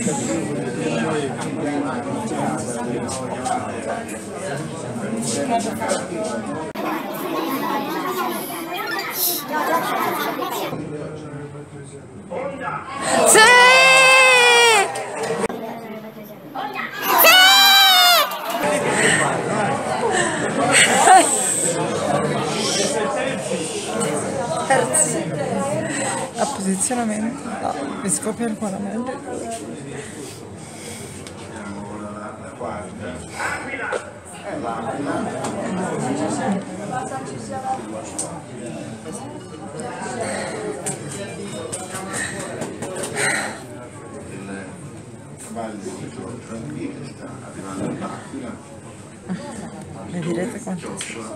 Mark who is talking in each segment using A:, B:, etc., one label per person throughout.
A: Sì! Terzi. A posizionamento. No, mi scoppia il caramello. Mi direte quanto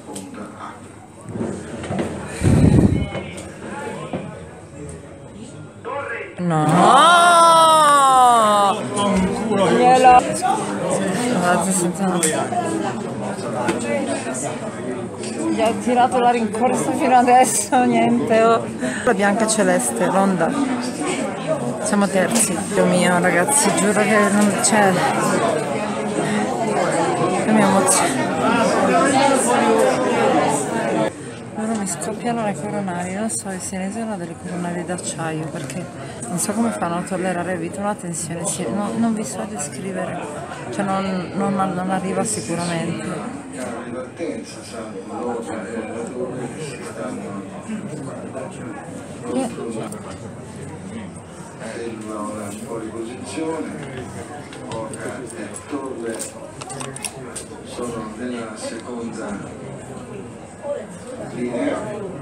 A: no! Glielo! Guardate, senza... Gli ho tirato la rincorsa fino adesso, niente. Oh. La bianca celeste, ronda. Siamo terzi. Dio mio, ragazzi, giuro che non c'è. Io mi emoziono. Loro mi scoppiano le coronarie, non so, i senesi hanno delle coronarie d'acciaio perché non so come fanno a tollerare a vita una tensione, non vi so descrivere, cioè non arriva sicuramente.
B: In fuori posizione, Oca e Torre sono nella seconda linea.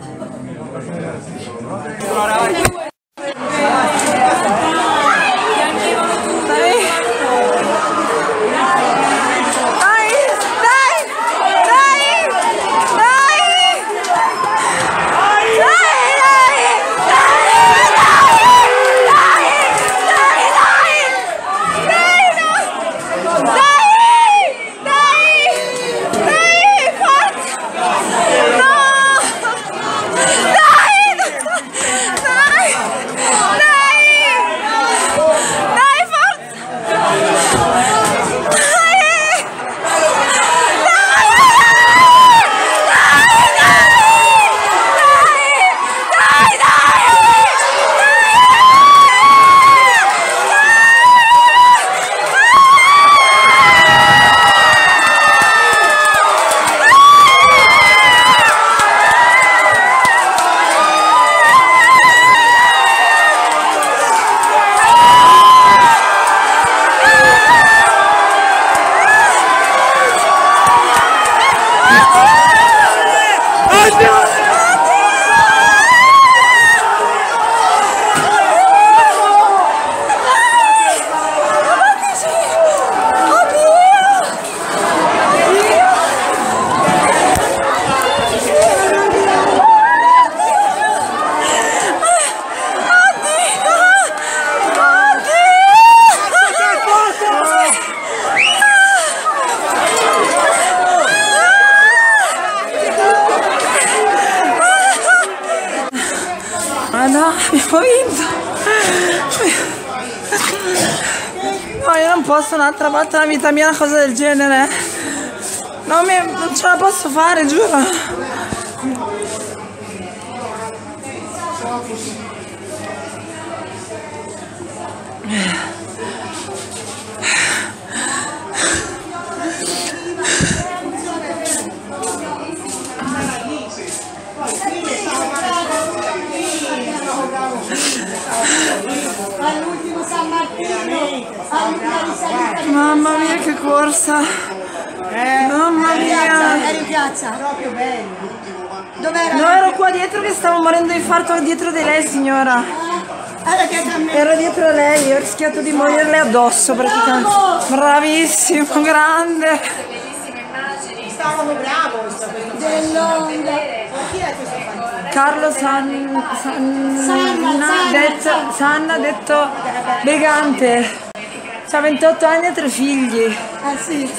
A: No, abbiamo vinto! No, io non posso un'altra volta nella vita mia una cosa del genere. Non ce la posso fare, giuro.
C: All'ultimo San Martino,
A: Mamma mia che corsa! Mamma mia!
C: Eri in piazza? Proprio bello. Dov'era?
A: No, ero qua dietro che stavo morendo di infarto dietro di lei, signora.
C: Era dietro a me.
A: Ero dietro a lei, ho rischiato di morirle addosso praticamente. Bravissimo, grande!
C: Stavamo bravo. Dell'onda. Chi è questo fantino?
A: Carlo Sanna detto Brigante, ha 28 anni e 3 figli.
C: Ah sì.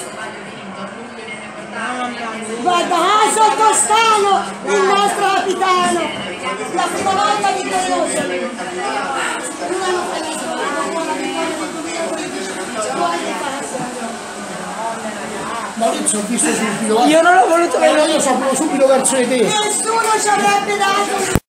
C: Guarda, Sottostano, il nostro capitano, la prima volta vittoriosa.
D: Maurizio ho visto subito.
A: Io non l'ho voluto vedere.
D: Io sapevo subito verso le te.
C: Nessuno ci avrebbe dato